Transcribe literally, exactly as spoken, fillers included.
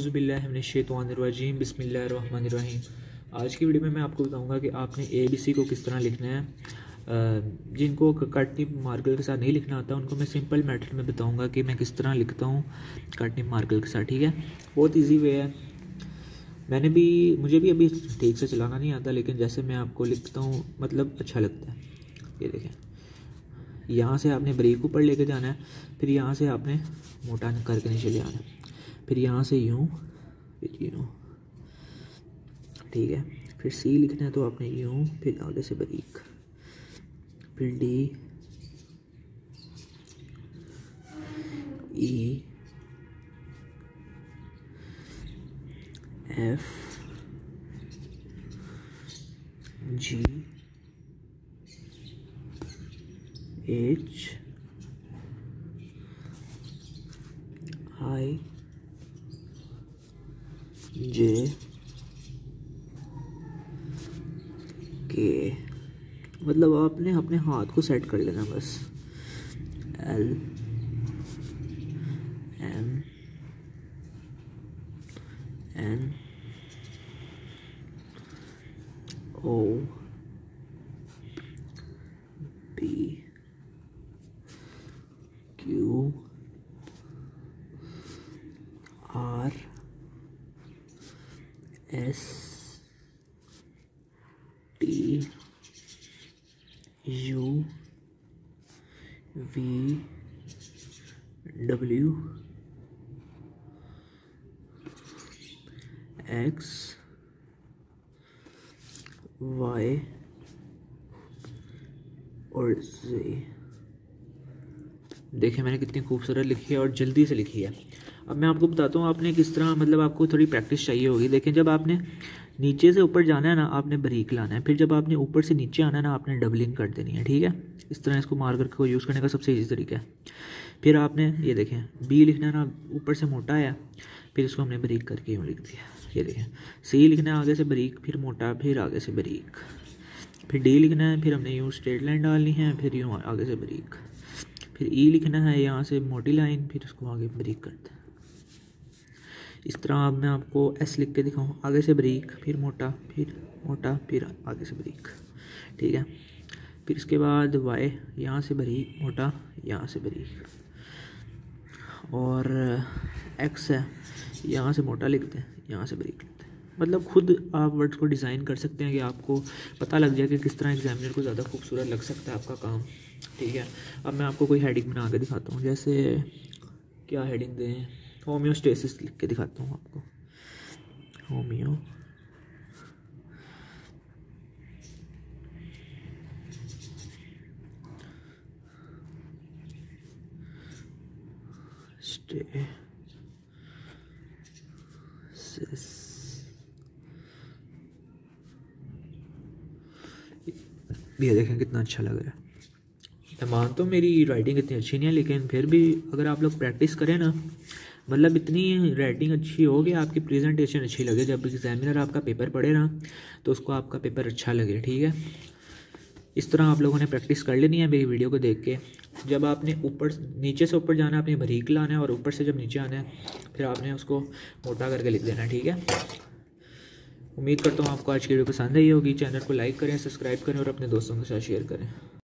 औज़ुबिल्लाहि मिनश्शैतानिर्रजीम बिस्मिल्लाहिर्रहमानिर्रहीम। आज की वीडियो में मैं आपको बताऊंगा कि आपने ए बी सी को किस तरह लिखना है। जिनको कट टिप मार्कर के साथ नहीं लिखना आता उनको मैं सिंपल मेथड में बताऊंगा कि मैं किस तरह लिखता हूँ कट टिप मार्कर के साथ। ठीक है, बहुत इजी वे है। मैंने भी मुझे भी अभी ठीक से चलाना नहीं आता, लेकिन जैसे मैं आपको लिखता हूँ मतलब अच्छा लगता है। ये देखें, यहाँ से आपने ब्रेक ऊपर लेके जाना है, फिर यहाँ से आपने मोटा करके नीचे ले आना है, फिर यहाँ से यूँ, फिर यूँ। ठीक है, फिर सी लिखना है तो आपने यूँ, फिर आगे से बारीक, फिर D, E, F, G, H, I, J, K. मतलब आपने अपने हाथ को सेट कर लेना बस। L, M, N, O, P, Q, R, S, T, U, V, W, X, Y और जी। देखें मैंने कितनी खूबसूरत लिखी है और जल्दी से लिखी है। अब मैं आपको बताता हूँ आपने किस तरह, मतलब आपको थोड़ी प्रैक्टिस चाहिए होगी। देखें, जब आपने नीचे से ऊपर जाना है ना, आपने बारीक लाना है, फिर जब आपने ऊपर से नीचे आना है ना, आपने डबलिंग कर देनी है। ठीक है, इस तरह इसको मार्कर को यूज़ करने का सबसे ईजी तरीका है। फिर आपने ये देखें बी लिखना है ना, ऊपर से मोटा आया, फिर इसको हमने बारीक करके यूँ लिख दिया। ये देखें, सी लिखना है आगे से बारीक, फिर मोटा, फिर आगे से बारीक। फिर डी लिखना है, फिर हमने यूँ स्ट्रेट लाइन डालनी है, फिर यूँ आगे से बारीक। फिर ई लिखना है, यहाँ से मोटी लाइन, फिर उसको आगे बारीक करते हैं। इस तरह अब मैं आपको एस लिख के दिखाऊँ, आगे से बारीक, फिर मोटा, फिर मोटा, फिर आगे से बारीक। ठीक है, फिर इसके बाद वाई, यहाँ से बारीक, मोटा, यहाँ से बारीक। और एक्स है, यहाँ से मोटा लिखते हैं, यहाँ से बारीक लिखते हैं। मतलब खुद आप वर्ड्स को डिज़ाइन कर सकते हैं कि आपको पता लग जाए कि किस तरह एग्जामिनर को ज़्यादा खूबसूरत लग सकता है आपका काम। ठीक है, अब मैं आपको कोई हेडिंग बना के दिखाता हूँ। जैसे क्या हेडिंग दें, होम्योस्टेसिस लिख के दिखाता हूँ आपको। Homeostasis. ये देखें कितना अच्छा लग रहा है। मैं मानता हूँ मेरी राइटिंग इतनी अच्छी नहीं है, लेकिन फिर भी अगर आप लोग प्रैक्टिस करें ना, मतलब इतनी राइटिंग अच्छी हो कि आपकी प्रेजेंटेशन अच्छी लगे, जब एग्जामिनर आपका पेपर पढ़े ना तो उसको आपका पेपर अच्छा लगे। ठीक है, इस तरह आप लोगों ने प्रैक्टिस कर लेनी है मेरी वीडियो को देख के। जब आपने ऊपर नीचे से ऊपर जाना है, आपने बारीक लाना है, और ऊपर से जब नीचे आना है फिर आपने उसको मोटा करके लिख देना है। ठीक है, उम्मीद करता हूँ आपको आज की वीडियो पसंद आई होगी। चैनल को लाइक करें, सब्सक्राइब करें और अपने दोस्तों के साथ शेयर करें।